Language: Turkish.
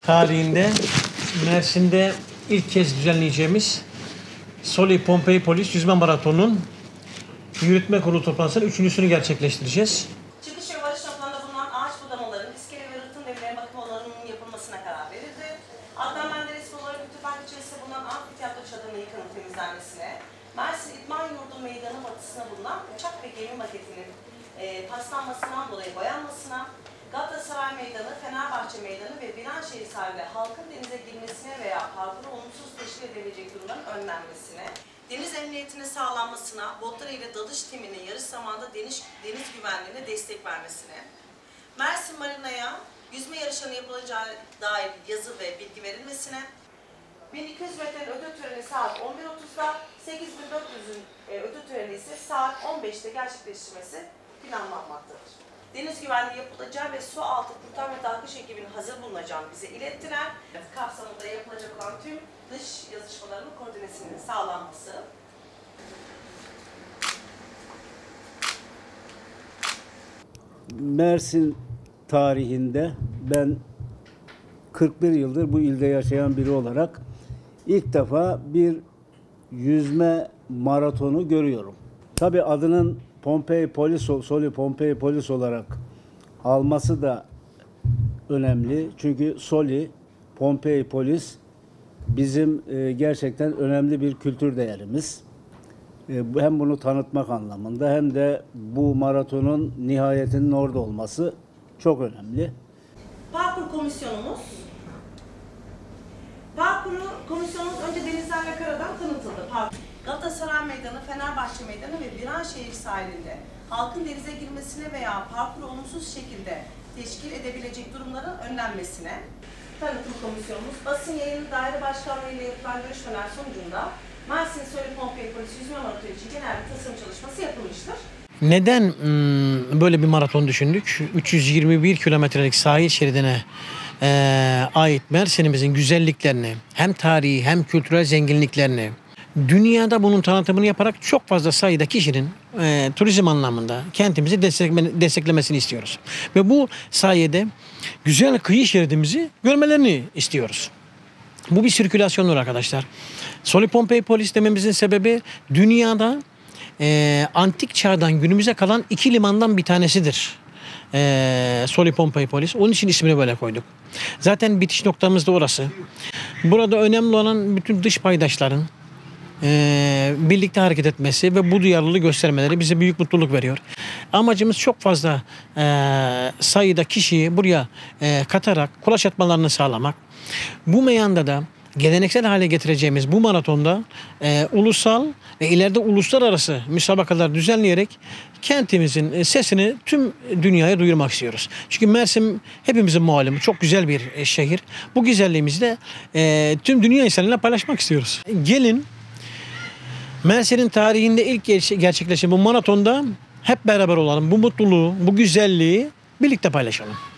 tarihinde Mersin'de ilk kez düzenleyeceğimiz Soli Pompei Polis Yüzme Maratonu'nun yürütme kurulu toplantısının üçüncüsünü gerçekleştireceğiz. Çıkış ve varış noktalarında bulunan ağaç budamaların, iskele ve rıhtım demirlerin bakım alanının yapılmasına karar verildi. Adnan Menderes Yolları Kütüphane içerisinde bulunan amfiteyatro çadırının yıkanıp temizlenmesine, Mersin İdman Yurdu Meydanı batısına bulunan uçak ve gemi maketinin paslanmasından dolayı boyanmasına, Galatasaray Meydanı, Fenerbahçe Meydanı ve Viranşehir sahilde halkın denize girmesine veya parkuru olumsuz teşkil edebilecek durumların önlenmesine, deniz emniyetine sağlanmasına, botlar ile dalış timinin yarış zamanında deniz güvenliğine destek vermesine, Mersin Marina'ya yüzme yarışlarının yapılacağı dair yazı ve bilgi verilmesine, 1200 metrenin ödül töreni saat 11.30'da, 8400'ün ödül töreni ise saat 15'te gerçekleştirmesi planlanmaktadır. Deniz güvenliği yapılacağı ve su altı kurtarma ve dalgıç ekibinin hazır bulunacağını bize ilettiler. Kapsamında yapılacak olan tüm dış yazışmaların koordinesinin sağlanması. Mersin tarihinde ben 41 yıldır bu ilde yaşayan biri olarak ilk defa bir yüzme maratonu görüyorum. Tabii adının Soli Pompei Polis olarak alması da önemli. Çünkü Soli Pompei Polis bizim gerçekten önemli bir kültür değerimiz. Hem bunu tanıtmak anlamında hem de bu maratonun nihayetinin orada olması çok önemli. Parkur komisyonumuz önce denizden ve karadan tanıtıldı. Galatasaray Meydanı, Fenerbahçe Meydanı ve Viranşehir sahilinde halkın denize girmesine veya parkuru olumsuz şekilde teşkil edebilecek durumların önlenmesine, tanıtım komisyonumuz basın yayını daire başkanlığı ile yapılan görüşmeler sonucunda Mersin Soli Pompei Polis Yüzme Maratonu için genel bir tasarım çalışması yapılmıştır. Neden böyle bir maraton düşündük? 321 kilometrelik sahil şeridine ait Mersin'imizin güzelliklerini, hem tarihi hem kültürel zenginliklerini, dünyada bunun tanıtımını yaparak çok fazla sayıda kişinin turizm anlamında kentimizi desteklemesini istiyoruz. Ve bu sayede güzel kıyı şeridimizi görmelerini istiyoruz. Bu bir sirkülasyondur arkadaşlar. Soli Pompei Polis dememizin sebebi dünyada antik çağdan günümüze kalan iki limandan bir tanesidir. Soli Pompei Polis. Onun için ismini böyle koyduk. Zaten bitiş noktamız da orası. Burada önemli olan bütün dış paydaşların birlikte hareket etmesi ve bu duyarlılığı göstermeleri bize büyük mutluluk veriyor. Amacımız çok fazla sayıda kişiyi buraya katarak kulaç atmalarını sağlamak. Bu meyanda da geleneksel hale getireceğimiz bu maratonda ulusal ve ileride uluslararası müsabakalar düzenleyerek kentimizin sesini tüm dünyaya duyurmak istiyoruz. Çünkü Mersin hepimizin malumu çok güzel bir şehir. Bu güzelliğimizi de tüm dünya insanıyla paylaşmak istiyoruz. Gelin Mersin'in tarihinde ilk gerçekleşen bu maratonda hep beraber olalım. Bu mutluluğu, bu güzelliği birlikte paylaşalım.